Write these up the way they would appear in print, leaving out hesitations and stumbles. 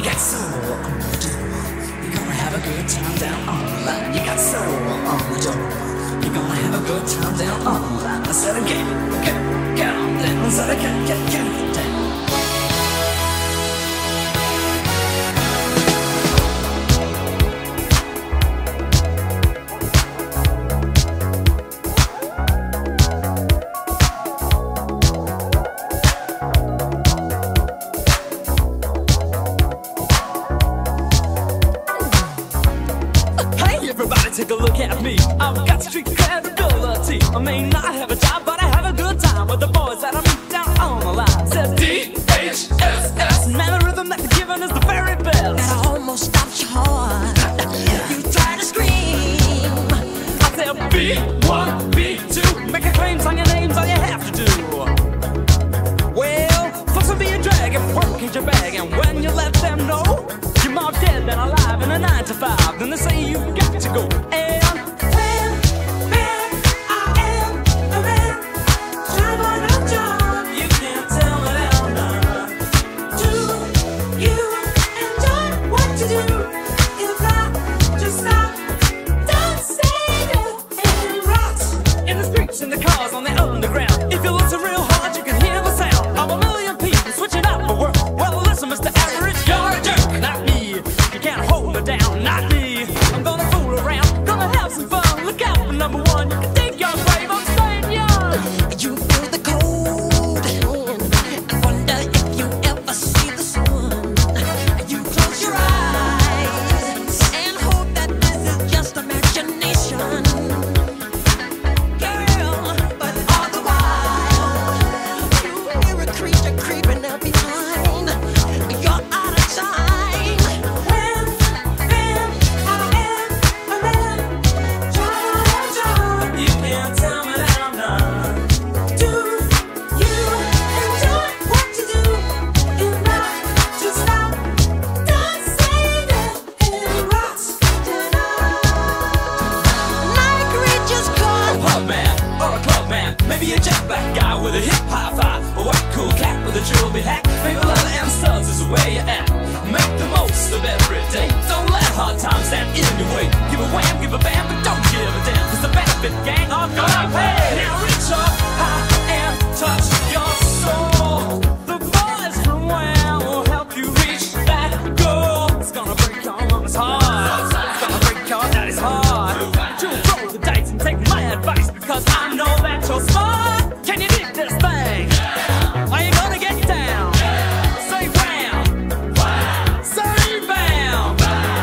You got soul on the door. You're gonna have a good time down on the line. You got soul on the door. You're gonna have a good time down on the line. I said get on down. I said get on down. Take a look at me, I've got street credibility. I may not have a job, but I have a good time with the boys that I meet down on the line. Says D-H-S-S, man, the rhythm that you're giving is the very best. That almost stops your heart. You try to scream. I said B1, B2, make a claim, sign your name's all you have to do. Well, folks will be a drag if work ain't your bag, and when you let them know you're more dead than alive in a 9 to 5, then they say you've got to go. And when I am a man, trying on a job, you can't tell me that I'm not. do you enjoy what you do? If not, just stop. Don't say that and rot. In the streets, in the cars, on the underground, if you listen real hard, you can hear the sound of a million people switching out for work. Well, listen, Mr. Average, you're a jerk, not me. You can't hold me down, not me. I'm gonna fool around, gonna have some fun. Look out for number one, you can think you're brave, I'm staying young. You feel the cold hand. I wonder if you ever see the sun. You close your eyes and hope that this is just imagination, girl. But all the while, you hear a creature creeping up behind. You're out of time. When I am a man, trying on a job, You can't tell me that I'm not. do you enjoy what you do? If not, just stop. Don't say that and rot tonight. Like Regis A caught. pub man, or a club man, maybe a jet black guy with a hip high five, a white cool cat with a trilby hat. Maybe leather and studs is the way you act. Make the most of every day. Don't let hard times stand in your way. Give a wham, give a bam, but don't give a damn, 'cause the benefit gang are gonna pay. Now reach up high and touch your soul. The boys from Wham will help you reach that goal. It's gonna break your mama's heart. It's gonna break your daddy's heart. You roll the dice and take my advice, because I know that you're smart. Can you dig this thing? Are you gonna get down? Say wham, say bam.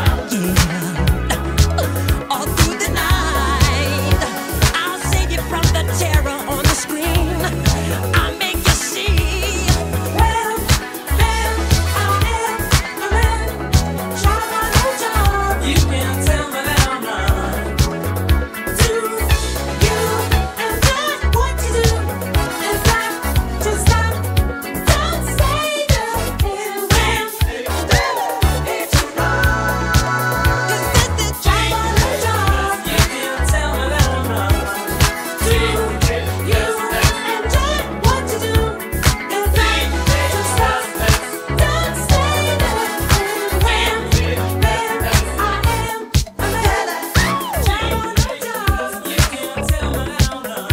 All through the night, I'll save you from the terror on the screen. I'll make you see. When I am a man, trying on a job, You can't tell me that I'm not. do you enjoy what you do? If not, just stop. Don't say that and when it's wrong. This is the job on the job. You can't tell me that I'm not. Do you enjoy what you do? If not, just stop. Don't say that and when I am a man, trying on a job. You can't tell me that I'm not.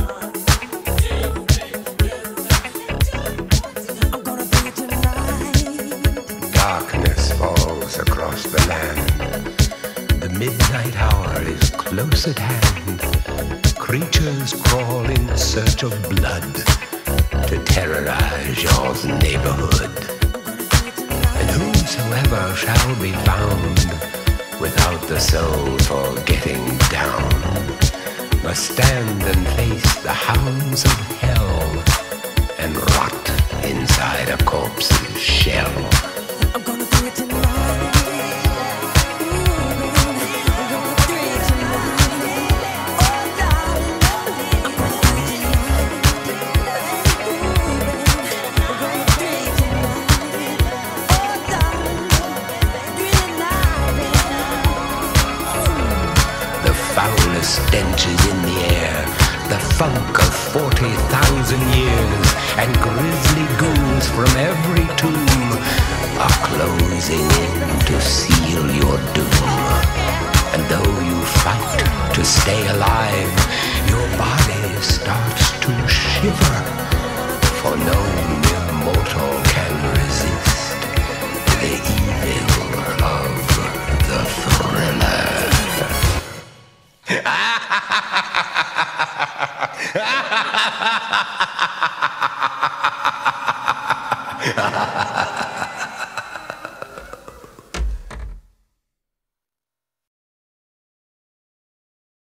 I'm gonna bring it tonight. Darkness falls across the land. The midnight hour is close at hand. Creatures crawl in search of blood to terrorize your neighborhood. And whosoever shall be found without the soul for getting down must stand and face the hounds of hell and rot inside a corpse's shell. I'm gonna do it tonight. I'm gonna do it tonight. Oh, darling, I'm gonna do it tonight. I'm gonna do it tonight. Oh, darling, do it tonight. The foulest stench is in the air. the funk of 40,000 years, and grisly ghouls from every tomb are closing in to seal your doom. And though you fight to stay alive, your body starts to shiver, for no mere mortal can resist the evil of the thriller. Ha ha ha ha!